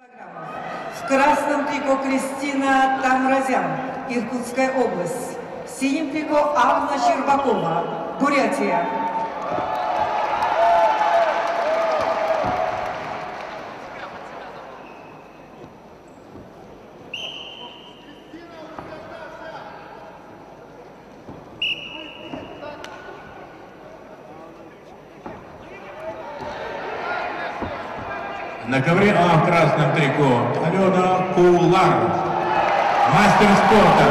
В красном трико Кристина Тамразян, Иркутская область. В синем трико Анна Щербакова, Бурятия. На ковре А в красном трико Алена Кулар, мастер спорта.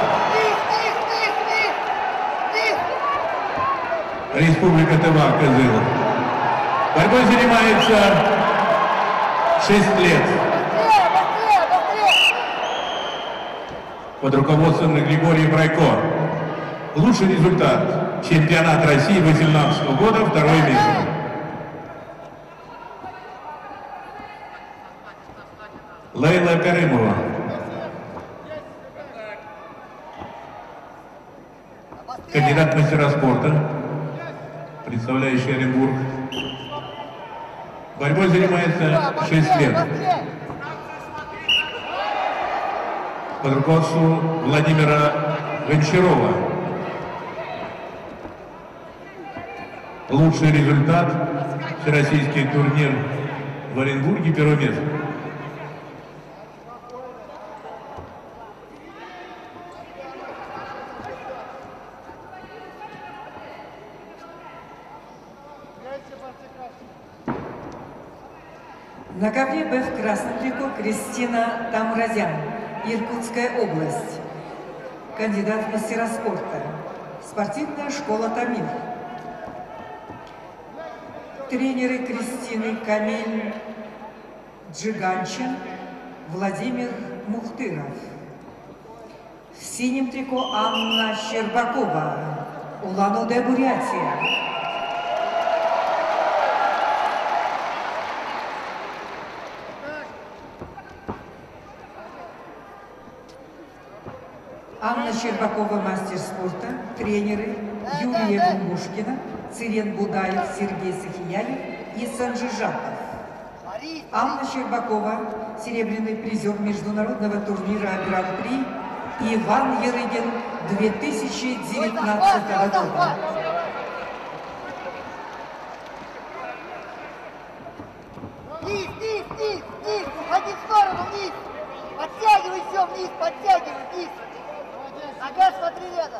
Республика Тыва, Кызыл. Борьбой занимается 6 лет. Под руководством Григория Брайко. Лучший результат. Чемпионат России 2018 года, второе место. Лейла Каримова. Кандидат в мастера спорта, представляющий Оренбург. Борьбой занимается 6 лет. Под руководством Владимира Гончарова. Лучший результат. Всероссийский турнир в Оренбурге, первое место. На ковре Б в красном трико Кристина Тамразян, Иркутская область. Кандидат в мастера спорта. Спортивная школа «Тамир». Тренеры Кристины Камиль Джиганчин, Владимир Мухтыров. В синем трико Анна Щербакова, Улан-Удэ, Бурятия. Анна Щербакова, мастер спорта, тренеры Юлия Бумбушкина, Цирен Будаев, Сергей Сахияев и Санжижаков. Анна Щербакова, серебряный призер международного турнира Гран-при Иван Ярыгин 2019 года. Вниз, вниз, вниз, вниз, уходи в сторону, вниз. Подтягивай все, вниз, подтягивай, вниз. Нога, смотри, Лена.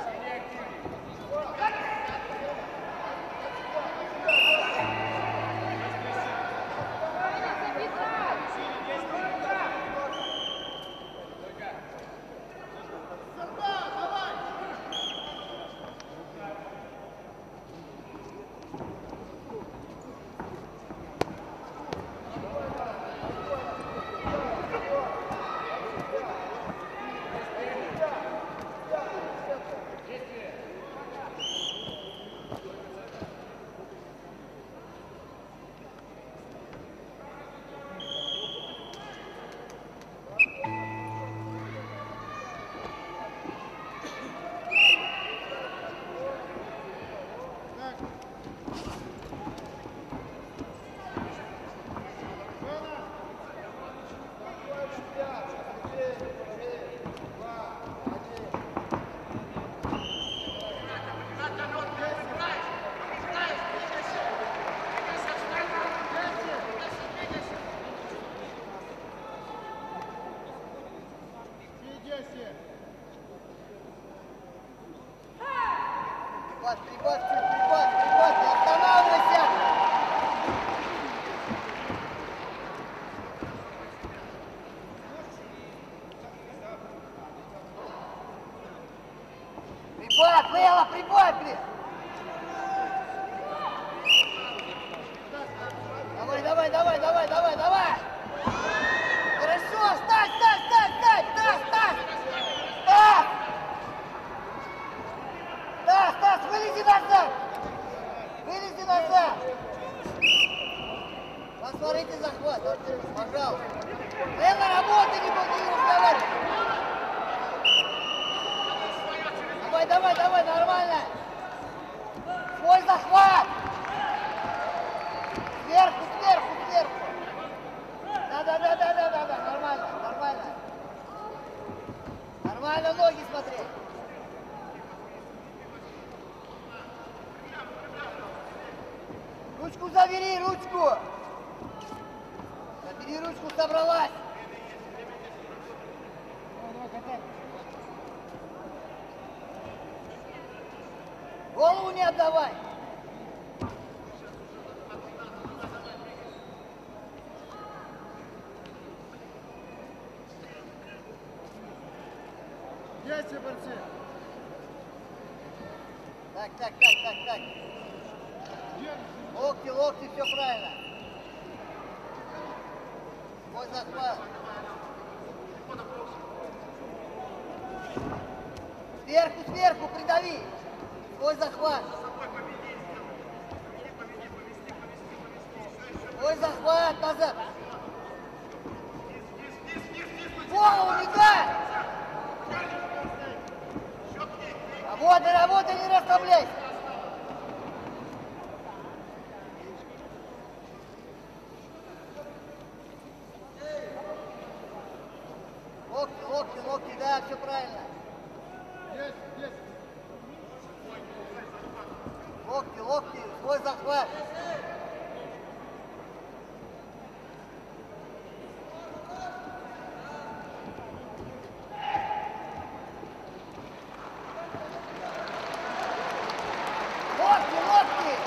Прибавь, не останавливайся! Прибавь, Лейла, прибавь, блин! Давай! Хорошо, встань! Стас, вылези назад! Посмотрите захват, пожалуйста. Лена, работай, не буду разговаривать. Давай, нормально. Свой захват. Сверху. Да. ручку! Забери ручку, собралась! Голову не отдавай! Есть, борцы! Так. Локти, все правильно. Мой захват. Сверху, придави. Твой захват. Твой захват, назад. Голову не дай! Работай, не расслабляйся. Локти, да, все правильно. Есть! Локти, свой захват. Локти!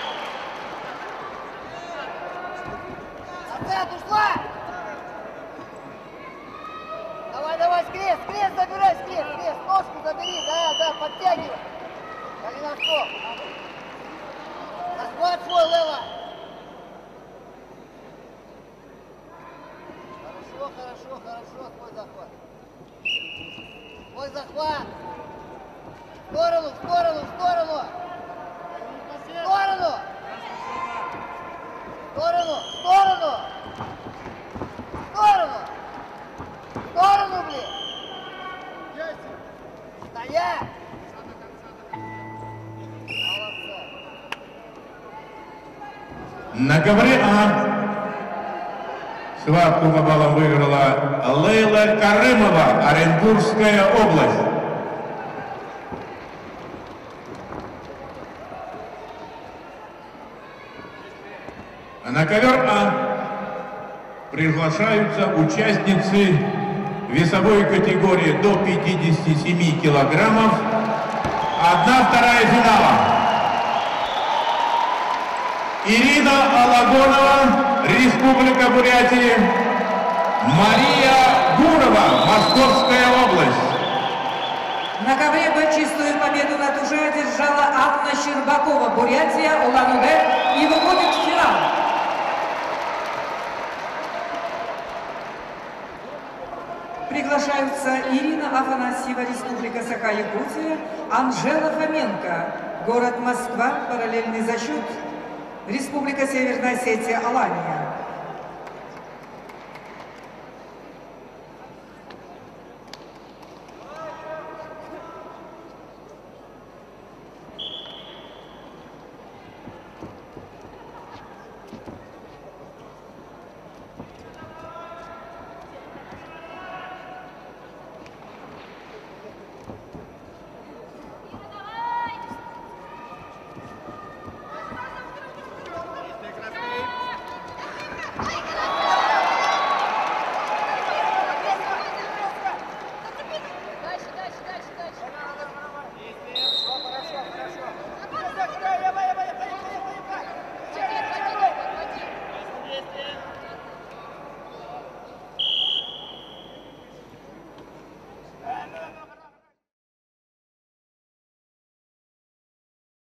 Назад ушла! Давай, скрес, забирай, скрес, ножку забери, да, подтягивай. Голеноскоп. Захват свой, Лела. Хорошо, свой захват. Свой захват. В сторону. В сторону, блин. Стоять. Молодца. На ковре А схватку по баллам выиграла Лейла Карымова, Оренбургская область. На ковер А приглашаются участницы весовой категории до 57 килограммов. 1/2 финала. Ирина Алагонова, Республика Бурятия. Мария Гурова, Московская область. На ковре Б чистую победу над уже одержала Анна Щербакова, Бурятия, Улан-Удэ, и выходит в финал. Приглашаются Ирина Афанасьева, Республика Саха-Якутия, Анжела Фоменко, город Москва, параллельный зачет, Республика Северная Осетия, Алания.